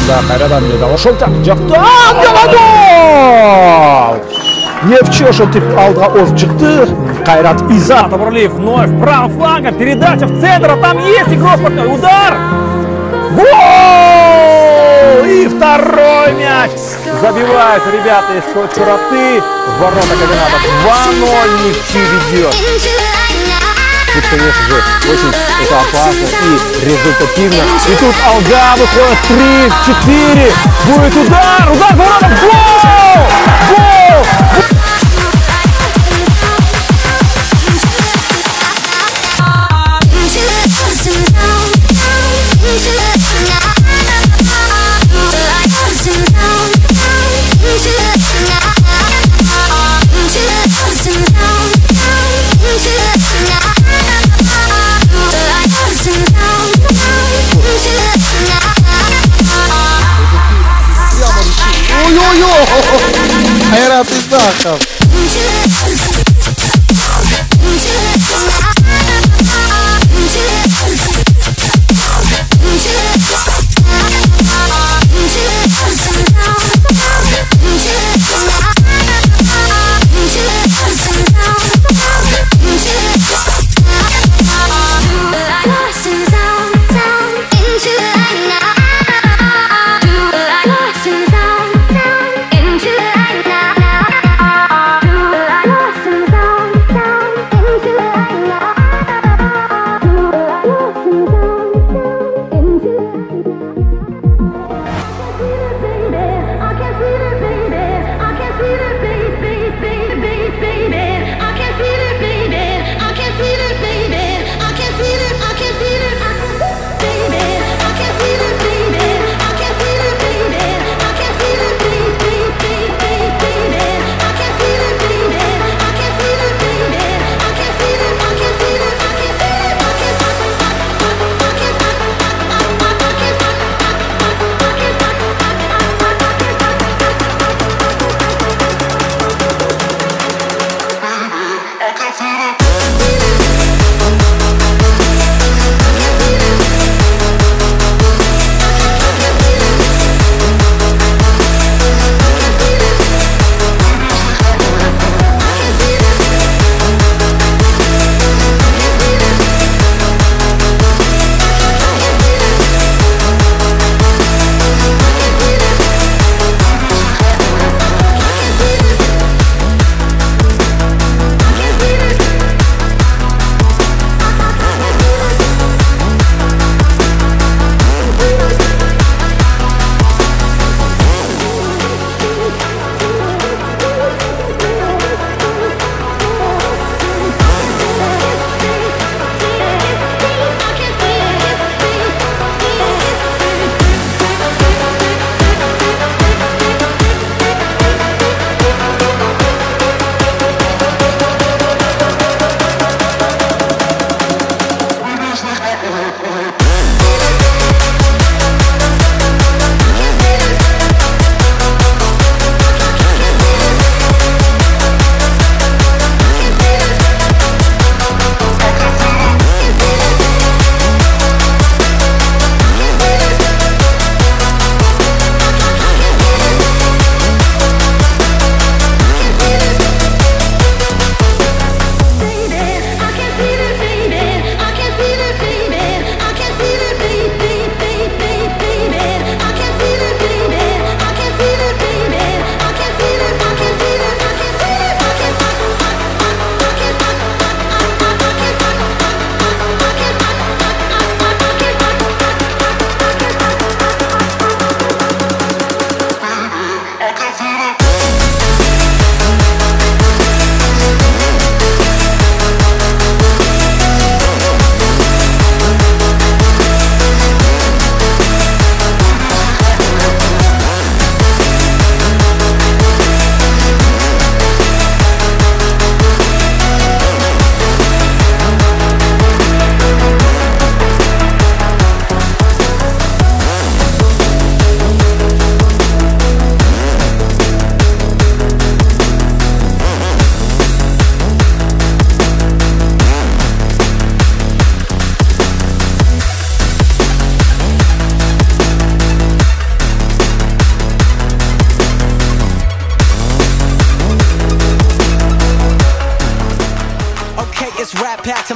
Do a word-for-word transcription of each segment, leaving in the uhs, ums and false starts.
Да, Кайрадан медалы шолтақ жақтан Гавадол! Евчешев алдыға озып шықты. Кайрат Изат. Бурлиев вновь правым флангом. Передача в центр. А там есть игрок партнер. Удар. Гол! И второй мяч. Забивают ребята из широты. В ворота комбината два ноль Нефчи ведет. Тут, конечно же, очень это опасно и результативно. И тут Алга выходит три четыре. Будет удар. Удар в ворота. Гол! Гол! Ой-ой-ой! Кайрат Изатов! Into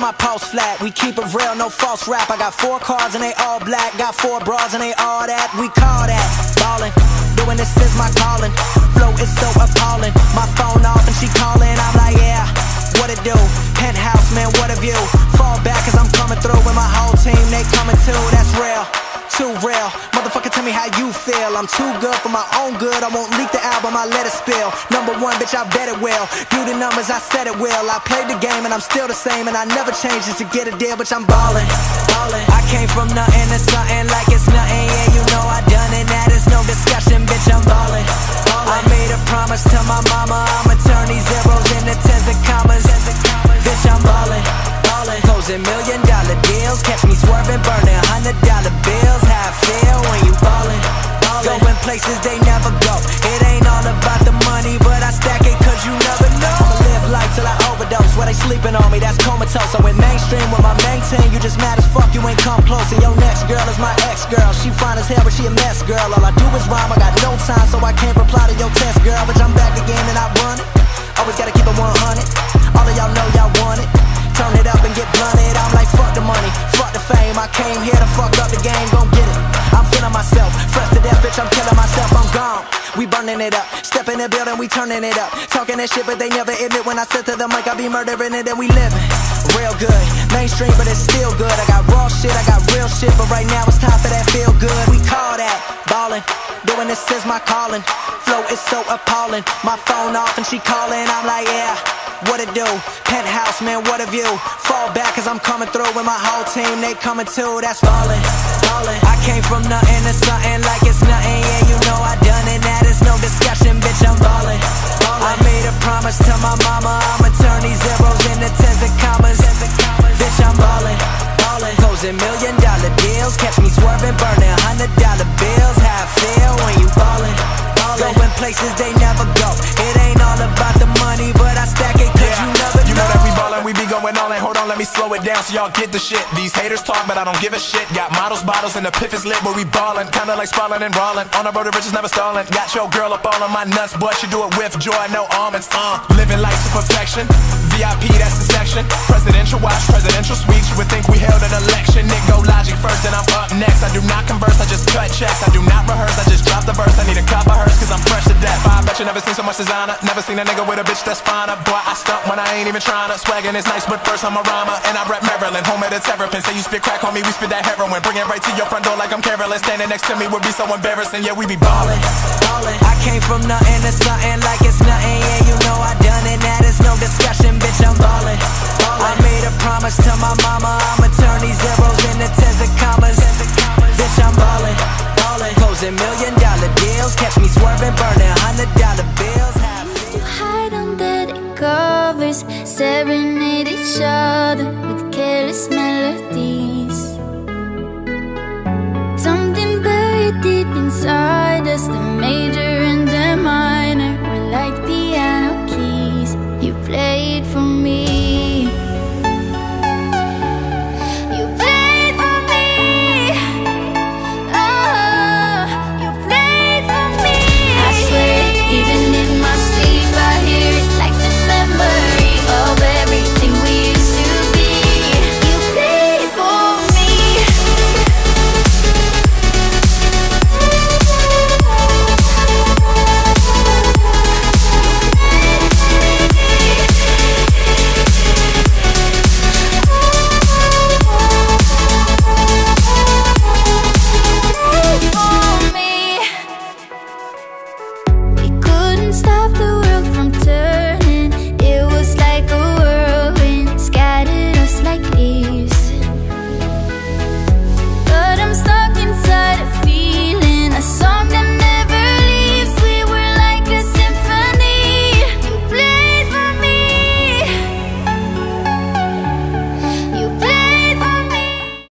my pulse flat. We keep it real, no false rap. I got four cars and they all black. Got four bras and they all that. We call that ballin'. Doing this is my calling. Flow is so appalling. My phone off and she calling. I'm like, yeah, what it do? Penthouse, man, what a view. Fall back cause I'm coming through with my whole team. They coming too, that's real. Too real, motherfucker, tell me how you feel. I'm too good for my own good. I won't leak the album, I let it spill. Number one, bitch, I bet it will. Do the numbers, I said it will. I played the game and I'm still the same, and I never changed just to get a deal, bitch, I'm ballin', ballin'. I came from nothing to something like it's nothing. Yeah, you know I done it, that is no discussion, bitch, I'm ballin', ballin'. I made a promise to my mama, I'ma turn these zeros into tens of commas. Bitch, I'm ballin', ballin'. Closing million dollar deals, catch me swerving, burning hundred dollar bills. How I feel when you ballin', ballin'. Going places they never go. It ain't all about the money, but I stack it cause you never know. I'ma live life till I overdose. Where they sleeping on me, that's comatose. I went mainstream with my main team. You just mad as fuck, you ain't come close. And your next girl is my ex-girl. She fine as hell, but she a mess, girl. All I do is rhyme, I got no time, so I can't reply to your test, girl. But I'm back again and I run it. Always gotta keep it one hundred. All of y'all know y'all want it. Turn it up and get blunted. I'm like, fuck the money, fuck the fame. I came here to fuck up the game, gon' get it. I'm feeling myself, fresh to death, bitch, I'm killing myself, I'm gone. We burning it up, step in the building, we turning it up. Talking that shit, but they never admit when I sit to the mic, I be murdering it and we living real good. Mainstream, but it's still good. I got raw shit, I got real shit, but right now it's time for that feel good. We call that ballin'. Doing this is my calling. Flow is so appalling. My phone off and she calling. I'm like, yeah, what it do? Penthouse, man, what a view. Fall back cause I'm coming through with my whole team. They coming too, that's ballin', ballin'. I came from nothing to something like it's nothing. Yeah, you know I done it, that is no discussion, bitch, I'm ballin', ballin'. I made a promise to my mama, I'ma turn these zeros into tens of commas. Bitch, I'm ballin', ballin'. Closing million dollar deals, catch me swerving, burning hundred dollar bills. How I feel when you ballin', ballin'. Going places they never go. It ain't all about the money, but I stack it cause yeah, you never know. You know that we ballin', we be going all in. Hold on, let me slow it down so y'all get the shit. These haters talk, but I don't give a shit. Got models, bottles, and the piff is lit, but we ballin'. Kinda like sprawlin' and rollin'. On the road to riches, never stallin'. Got your girl up all on my nuts, boy, she do it with joy, no almonds. Uh, living life to perfection. V I P, that's the section. Presidential watch, presidential suite. You would think we held an election. Nick go Logic first, then I'm up next. I do not converse, I just cut checks. I do not rehearse, I just drop the verse. I need a cop of hers, cause I'm fresh to death. I bet you never seen so much designer. Never seen a nigga with a bitch that's finer. Boy, I stunt when I ain't even tryna. Swaggin' is nice, but first I'm a rhymer. And I rap Maryland, home of the Terrapin. Say you spit crack, homie, we spit that heroin. Bring it right to your front door like I'm Carolyn. Standing next to me would be so embarrassing. Yeah, we be ballin', ballin'. I came from nothing to something like it's nothing. Yeah, you know I done it, that is no discussion, bitch, I'm ballin', ballin'. I made a promise to my mama, I'ma turn these zeros into tens of commas. Bitch, I'm ballin', ballin'. Closing million dollar deals, catch me swerving, burning hundred dollar bills. To hide under the covers, serenade each other with careless melodies. Something buried deep inside